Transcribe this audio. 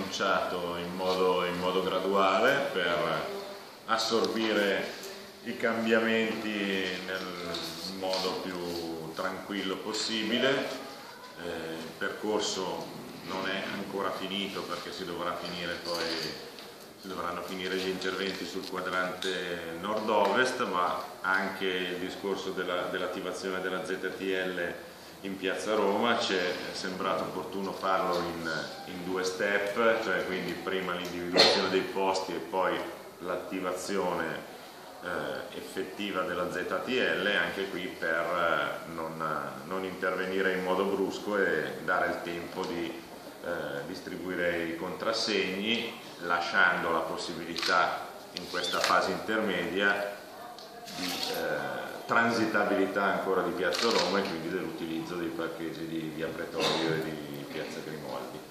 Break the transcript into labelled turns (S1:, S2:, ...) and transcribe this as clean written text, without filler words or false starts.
S1: cominciato in modo graduale per assorbire i cambiamenti nel modo più tranquillo possibile. Il percorso non è ancora finito perché si dovranno finire gli interventi sul quadrante nord-ovest, ma anche il discorso dell'attivazione della ZTL in Piazza Roma ci è sembrato opportuno farlo in due step, cioè quindi prima l'individuazione dei posti e poi l'attivazione effettiva della ZTL, anche qui per non intervenire in modo brusco e dare il tempo di distribuire i contrassegni, lasciando la possibilità in questa fase intermedia di transitabilità ancora di Piazza Roma e quindi dell'utilizzo dei parcheggi di Via Pretorio e di Piazza Grimaldi.